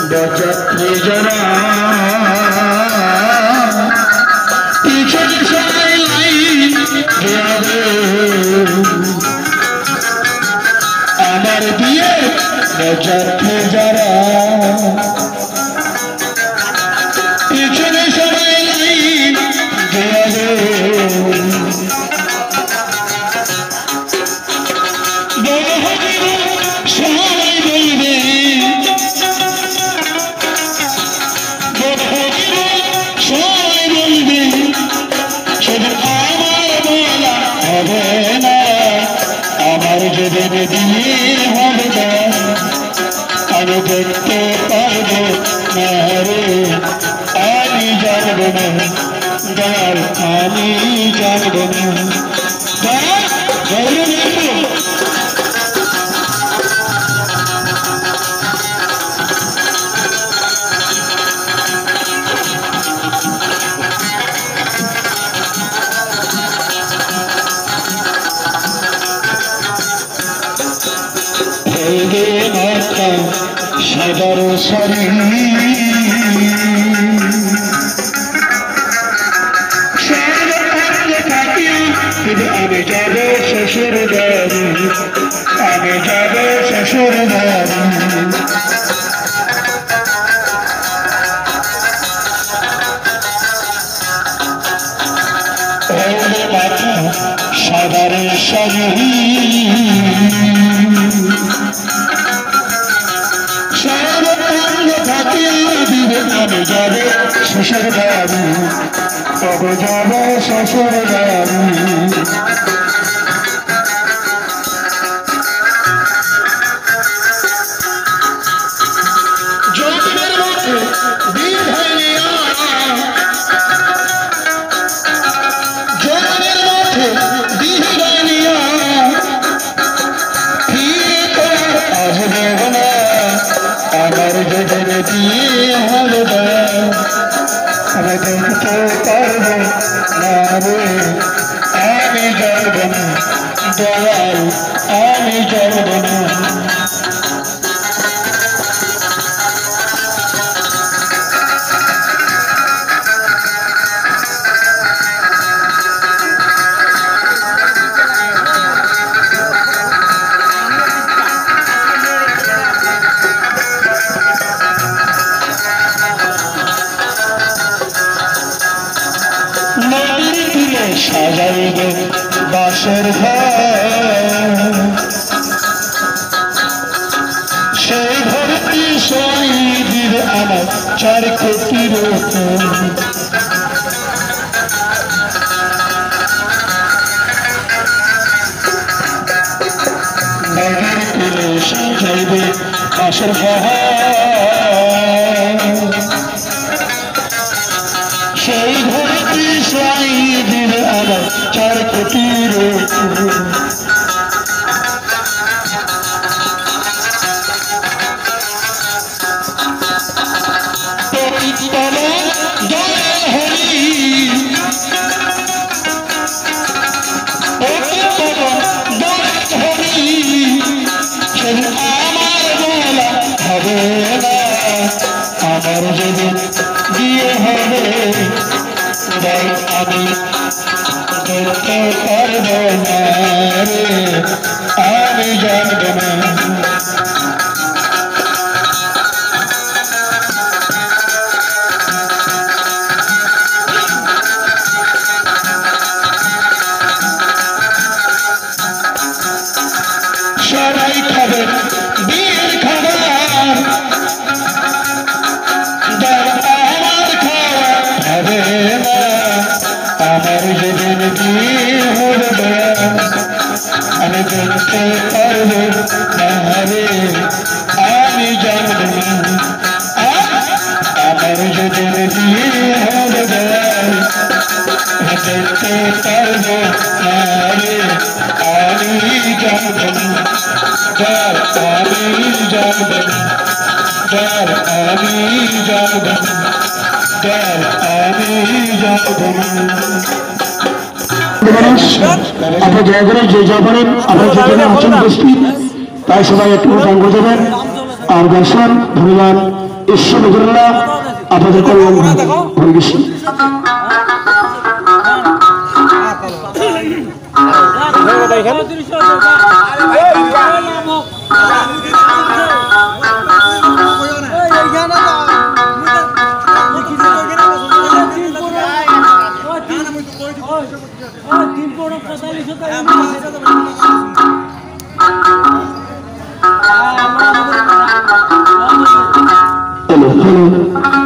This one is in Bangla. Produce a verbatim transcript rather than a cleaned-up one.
বরযাত্রী যারা পিছনে সবাই লাইন দেয়াবে আমার বিয়ে বরযাত্রী যারা পিছনে সবাই লাইন দেয়াবে আমার যেদিন বিয়ে হবে না আমি দেখতে পারবো না রে আমি জানবো না দয়াল আমি জানবো না সাদর সরি আমি যাব শ্বশুর বাড়ি আমি যাব শ্বশুর বাড়ি মাথা সাদর সরি আমি যাব শ্বশুর বাড়ি তবে যাব শ্বশুর বাড়ি জন্মের মধ্যে দিন হয়নি জন্মের মধ্যে দিন হয়নি ফিরে তো আসবে না আমার যেদিন বিয়ে হবে না আমি দেখতে পারবো না রে আমি জানবো না দয়াল আমি জানবো না সাজাইবে বাসর ঘর সেই ভর্তি শহীদের আমার চার কোটির সাজাইবে বাসর ঘর সেই ভর্তি শহীদের আমার চার কোটির আমার যেদিন বিয়ে হবে আমি দেখতে পারবো না রে আমি জানবো না সবাই খাবে বিয়ের খাবার আমার যেদিন বিয়ে হবে আমি দেখতে পারবো না রে আমি জানবো না আমার যেদিন বিয়ে হবে দেখতে পারবো না রে আমি জানবো না আমি জানবো না আমি জানবো না আপনার দয়া করে যে যা পারেন আপনার যেখানে আছেন উপস্থিত তাই সবাই একটু গান বাজাবেন আর দর্শন ধন্যবাদ। ঈশ্বর নজরুল্লাহ আপনাদের কল্যাণ হরে কৃষ্ণ। Hello, hello.